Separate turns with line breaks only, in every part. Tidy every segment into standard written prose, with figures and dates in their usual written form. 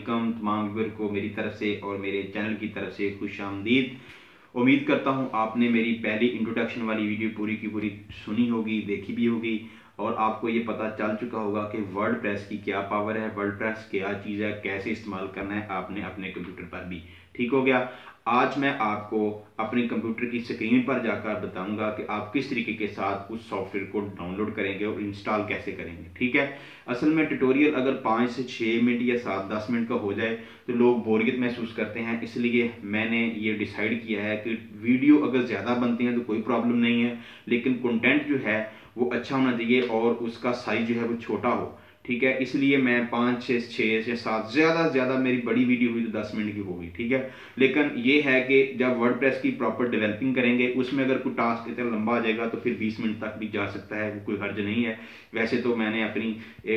वालेकुम। तमाम व्यूअर को मेरी तरफ से और मेरे चैनल की तरफ से खुश आमदीद। उम्मीद करता हूँ आपने मेरी पहली इंट्रोडक्शन वाली वीडियो पूरी की पूरी सुनी होगी, देखी भी होगी और आपको ये पता चल चुका होगा कि वर्डप्रेस की क्या पावर है, वर्डप्रेस क्या चीज़ है, कैसे इस्तेमाल करना है आपने अपने कंप्यूटर पर भी। ठीक हो गया। आज मैं आपको अपने कंप्यूटर की स्क्रीन पर जाकर बताऊंगा कि आप किस तरीके के साथ उस सॉफ्टवेयर को डाउनलोड करेंगे और इंस्टॉल कैसे करेंगे। ठीक है। असल में ट्यूटोरियल अगर 5 से 6 मिनट या 7-10 मिनट का हो जाए तो लोग बोरियत महसूस करते हैं, इसलिए मैंने ये डिसाइड किया है कि वीडियो अगर ज़्यादा बनती हैं तो कोई प्रॉब्लम नहीं है, लेकिन कंटेंट जो है वो अच्छा होना चाहिए और उसका साइज जो है वो छोटा हो। ठीक है। इसलिए मैं 5 से 6 या 7 ज़्यादा से ज़्यादा मेरी बड़ी वीडियो हुई तो 10 मिनट की होगी। ठीक है। लेकिन ये है कि जब वर्डप्रेस की प्रॉपर डेवलपिंग करेंगे उसमें अगर कोई टास्क इतना लंबा आ जाएगा तो फिर 20 मिनट तक भी जा सकता है, वो कोई हर्ज नहीं है। वैसे तो मैंने अपनी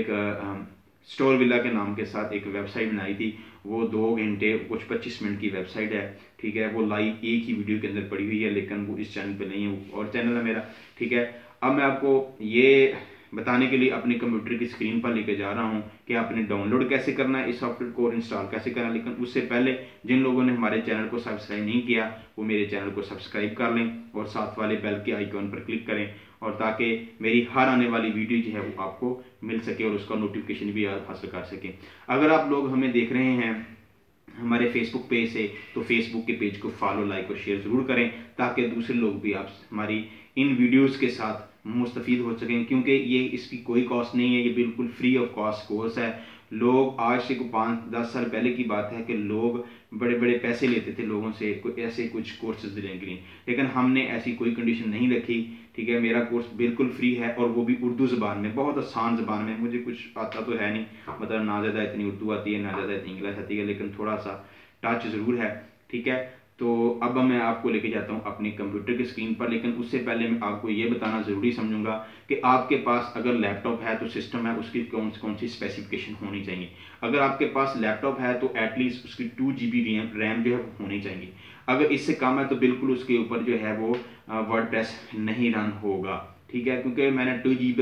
एक स्टोर विला के नाम के साथ एक वेबसाइट बनाई थी, वो 2 घंटे कुछ 25 मिनट की वेबसाइट है। ठीक है। वो लाइव एक ही वीडियो के अंदर पड़ी हुई है, लेकिन वो इस चैनल पे नहीं है, वो और चैनल है मेरा। ठीक है। अब मैं आपको ये बताने के लिए अपने कंप्यूटर की स्क्रीन पर लेके जा रहा हूँ कि आपने डाउनलोड कैसे करना है इस सॉफ्टवेयर को और इंस्टॉल कैसे करना है। लेकिन उससे पहले जिन लोगों ने हमारे चैनल को सब्सक्राइब नहीं किया वो मेरे चैनल को सब्सक्राइब कर लें और साथ वाले बेल के आइकॉन पर क्लिक करें, और ताकि मेरी हर आने वाली वीडियो जो है वो आपको मिल सके और उसका नोटिफिकेशन भी हासिल कर सकें। अगर आप लोग हमें देख रहे हैं हमारे फेसबुक पेज से तो फेसबुक के पेज को फॉलो, लाइक और शेयर ज़रूर करें ताकि दूसरे लोग भी आप हमारी इन वीडियोस के साथ मुस्तफ़ीद हो सकें, क्योंकि ये इसकी कोई कॉस्ट नहीं है, ये बिल्कुल फ्री ऑफ कॉस्ट कोर्स है। लोग आज से 5-10 साल पहले की बात है कि लोग बड़े बड़े पैसे लेते थे लोगों से ऐसे कुछ कोर्सेज देने के लिए, लेकिन हमने ऐसी कोई कंडीशन नहीं रखी। ठीक है। मेरा कोर्स बिल्कुल फ्री है और वो भी उर्दू ज़बान में, बहुत आसान ज़बान में। मुझे कुछ आता तो है नहीं, मतलब ना ज़्यादा इतनी उर्दू आती है ना ज़्यादा इतनी इंग्लिश आती है, लेकिन थोड़ा सा टच ज़रूर है। ठीक है। तो अब मैं आपको लेके जाता हूँ अपनी कंप्यूटर की स्क्रीन पर, लेकिन उससे पहले मैं आपको ये बताना ज़रूरी समझूंगा कि आपके पास अगर लैपटॉप है तो सिस्टम है उसकी कौन सी स्पेसिफिकेशन होनी चाहिए। अगर आपके पास लैपटॉप है तो एटलीस्ट उसकी 2 GB रैम जो है वो होनी चाहिए। अगर इससे कम है तो बिल्कुल उसके ऊपर जो है वो वर्डप्रेस नहीं रन होगा। ठीक है। क्योंकि मैंने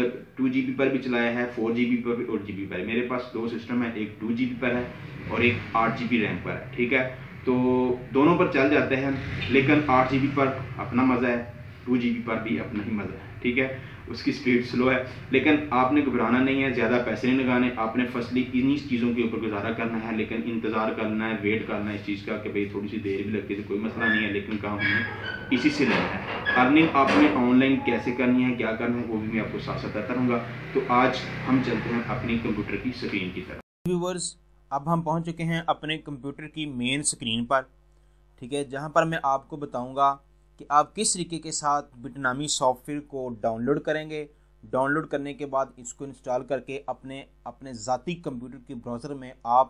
2 GB पर भी चलाया है, 4 GB पर भी और GB पर। मेरे पास 2 सिस्टम है, एक 2 GB पर है और एक 8 GB रैम पर है। ठीक है। तो दोनों पर चल जाते हैं, लेकिन 8 GB पर अपना मज़ा है, 2 GB पर भी अपना ही मज़ा है। ठीक है। उसकी स्पीड स्लो है, लेकिन आपने घबराना नहीं है, ज़्यादा पैसे नहीं लगाने। आपने फसली इन्हीं चीज़ों के ऊपर गुजारा करना है, लेकिन इंतज़ार करना है, वेट करना है इस चीज़ का कि भाई थोड़ी सी देर भी लगती है तो कोई मसला नहीं है, लेकिन काम हमें इसी से लेना है। अर्निंग आपने ऑनलाइन कैसे करनी है, क्या करना है, वो भी मैं आपको साथ साथ बताता रहूँगा। तो आज हम चलते हैं अपनी कंप्यूटर की स्क्रीन की तरफ।
व्यूवर्स, अब हम पहुंच चुके हैं अपने कंप्यूटर की मेन स्क्रीन पर। ठीक है। जहां पर मैं आपको बताऊंगा कि आप किस तरीके के साथ बिटनामी सॉफ्टवेयर को डाउनलोड करेंगे। डाउनलोड करने के बाद इसको इंस्टॉल करके अपने ज़ाती कंप्यूटर के ब्राउज़र में आप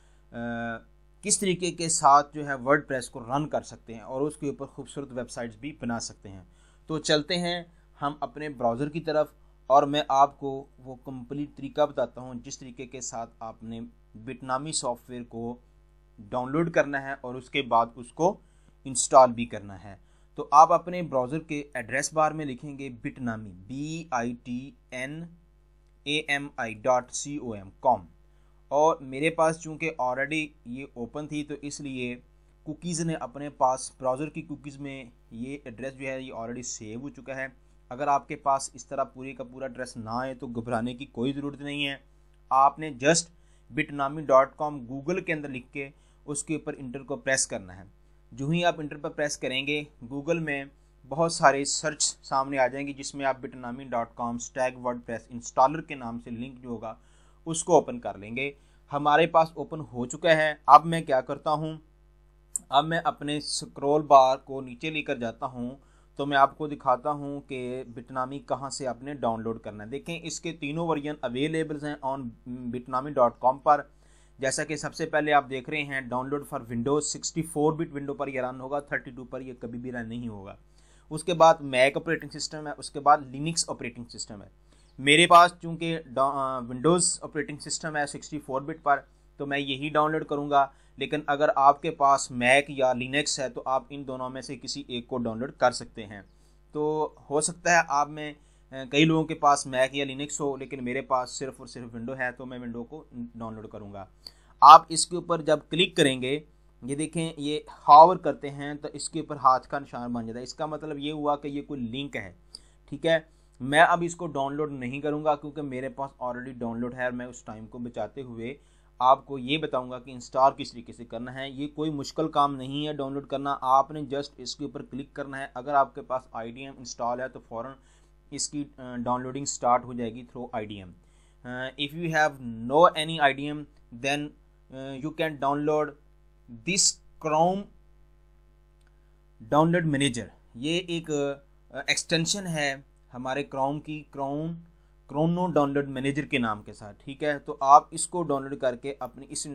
किस तरीके के साथ जो है वर्डप्रेस को रन कर सकते हैं और उसके ऊपर खूबसूरत वेबसाइट्स भी बना सकते हैं। तो चलते हैं हम अपने ब्राउज़र की तरफ और मैं आपको वो कंप्लीट तरीका बताता हूँ जिस तरीके के साथ आपने बिटनामी सॉफ्टवेयर को डाउनलोड करना है और उसके बाद उसको इंस्टॉल भी करना है। तो आप अपने ब्राउज़र के एड्रेस बार में लिखेंगे बिटनामी bitnami.com, और मेरे पास चूँकि ऑलरेडी ये ओपन थी तो इसलिए कुकीज़ ने अपने पास ब्राउज़र की कुकीज़ में ये एड्रेस जो है ये ऑलरेडी सेव हो चुका है। अगर आपके पास इस तरह पूरे का पूरा एड्रेस ना आए तो घबराने की कोई ज़रूरत नहीं है। आपने जस्ट bitnami.com गूगल के अंदर लिख के उसके ऊपर इंटर को प्रेस करना है। जो ही आप इंटर पर प्रेस करेंगे गूगल में बहुत सारे सर्च सामने आ जाएंगे जिसमें आप bitnami.com/wordpress इंस्टॉलर के नाम से लिंक जो होगा उसको ओपन कर लेंगे। हमारे पास ओपन हो चुका है। अब मैं क्या करता हूँ, अब मैं अपने स्क्रॉल बार को नीचे लेकर जाता हूँ तो मैं आपको दिखाता हूँ कि बिटनामी कहाँ से आपने डाउनलोड करना है। देखें इसके तीनों वर्जन अवेलेबल्स हैं ऑन bitnami.com पर। जैसा कि सबसे पहले आप देख रहे हैं download for Windows 64 bit window पर यह रन होगा, 32 पर यह कभी भी रन नहीं होगा। उसके बाद मैक ऑपरेटिंग सिस्टम है, उसके बाद लिनक्स ऑपरेटिंग सिस्टम है। मेरे पास चूँकि विंडोज़ ऑपरेटिंग सिस्टम है 64 बिट पर तो मैं यही डाउनलोड करूँगा, लेकिन अगर आपके पास मैक या लिनक्स है तो आप इन दोनों में से किसी एक को डाउनलोड कर सकते हैं। तो हो सकता है आप में कई लोगों के पास मैक या लिनक्स हो, लेकिन मेरे पास सिर्फ और सिर्फ विंडो है तो मैं विंडो को डाउनलोड करूँगा। आप इसके ऊपर जब क्लिक करेंगे, ये देखें ये हावर करते हैं तो इसके ऊपर हाथ का निशान बन जाता है। इसका मतलब ये हुआ कि ये कोई लिंक है, ठीक है। मैं अब इसको डाउनलोड नहीं करूँगा क्योंकि मेरे पास ऑलरेडी डाउनलोड है और मैं उस टाइम को बचाते हुए आपको ये बताऊंगा कि इंस्टॉल किस तरीके से करना है। ये कोई मुश्किल काम नहीं है डाउनलोड करना, आपने जस्ट इसके ऊपर क्लिक करना है। अगर आपके पास IDM इंस्टॉल है तो फ़ौरन इसकी डाउनलोडिंग स्टार्ट हो जाएगी through IDM। If you have no any IDM then you can download this Chrome download manager. ये एक एक्सटेंशन है हमारे क्रोम की, क्रोनो डाउनलोड मैनेजर के नाम के साथ, ठीक है। तो आप इसको डाउनलोड करके अपनी इस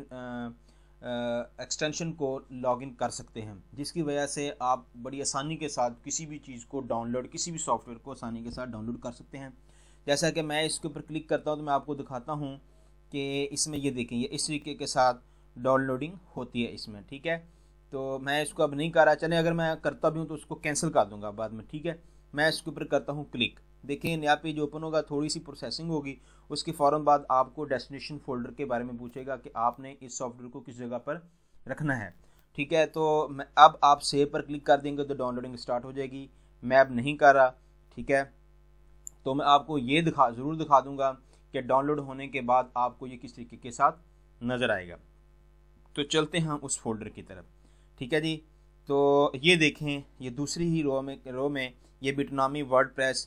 एक्सटेंशन को लॉगिन कर सकते हैं, जिसकी वजह से आप बड़ी आसानी के साथ किसी भी चीज़ को डाउनलोड, किसी भी सॉफ्टवेयर को आसानी के साथ डाउनलोड कर सकते हैं। जैसा कि मैं इसके ऊपर क्लिक करता हूँ तो मैं आपको दिखाता हूँ कि इसमें ये देखें, ये इस तरीके के साथ डाउनलोडिंग होती है इसमें, ठीक है। तो मैं इसको अब नहीं कर रहा, चले अगर मैं करता भी हूँ तो उसको कैंसिल कर दूँगा बाद में, ठीक है। मैं इसके ऊपर करता हूँ क्लिक, देखें नया पेज ओपन होगा, थोड़ी सी प्रोसेसिंग होगी, उसके फ़ौरन बाद आपको डेस्टिनेशन फोल्डर के बारे में पूछेगा कि आपने इस सॉफ्टवेयर को किस जगह पर रखना है, ठीक है। तो मैं अब आप सेव पर क्लिक कर देंगे तो डाउनलोडिंग स्टार्ट हो जाएगी। मैं अब नहीं कर रहा, ठीक है। तो मैं आपको ये ज़रूर दिखा दूंगा कि डाउनलोड होने के बाद आपको ये किस तरीके के साथ नज़र आएगा। तो चलते हैं हम उस फोल्डर की तरफ, ठीक है जी। तो ये देखें, ये दूसरी ही रो में ये बिटनामी वर्डप्रेस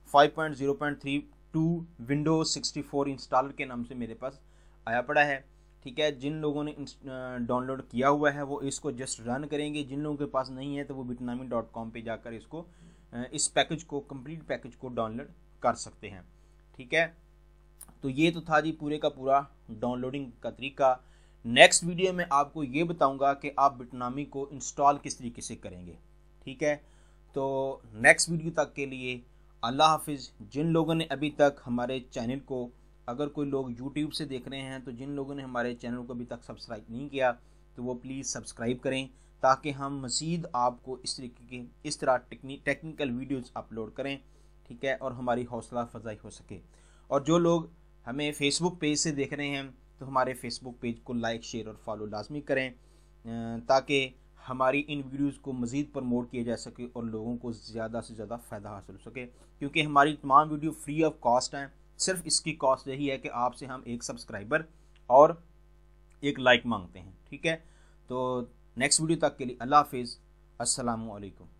5.0.32 विंडोज 64 इंस्टॉलर के नाम से मेरे पास आया पड़ा है, ठीक है। जिन लोगों ने डाउनलोड किया हुआ है वो इसको जस्ट रन करेंगे, जिन लोगों के पास नहीं है तो वो bitnami.com पे जाकर इसको इस पैकेज को, कंप्लीट पैकेज को डाउनलोड कर सकते हैं, ठीक है। तो ये तो था जी पूरे का पूरा डाउनलोडिंग का तरीका। नेक्स्ट वीडियो में आपको ये बताऊंगा कि आप बिटनामी को इंस्टॉल किस तरीके से करेंगे, ठीक है। तो नेक्स्ट वीडियो तक के लिए अल्लाह हाफिज़। जिन लोगों ने अभी तक हमारे चैनल को, अगर कोई लोग यूट्यूब से देख रहे हैं तो जिन लोगों ने हमारे चैनल को अभी तक सब्सक्राइब नहीं किया तो वो प्लीज़ सब्सक्राइब करें, ताकि हम मज़ीद आपको इस तरह टेक्निकल वीडियोज़ अपलोड करें, ठीक है, और हमारी हौसला अफजाई हो सके। और जो लोग हमें फेसबुक पेज से देख रहे हैं तो हमारे फेसबुक पेज को लाइक, शेयर और फॉलो लाजमी करें, ताकि हमारी इन वीडियोज़ को मज़ीद प्रमोट किया जा सके और लोगों को ज़्यादा से ज़्यादा फ़ायदा हासिल हो सके। क्योंकि हमारी तमाम वीडियो फ्री ऑफ कॉस्ट हैं, सिर्फ इसकी कॉस्ट यही है कि आपसे हम एक सब्सक्राइबर और एक लाइक मांगते हैं, ठीक है। तो नेक्स्ट वीडियो तक के लिए अल्लाह हाफिज़, अस्सलामु अलैकुम।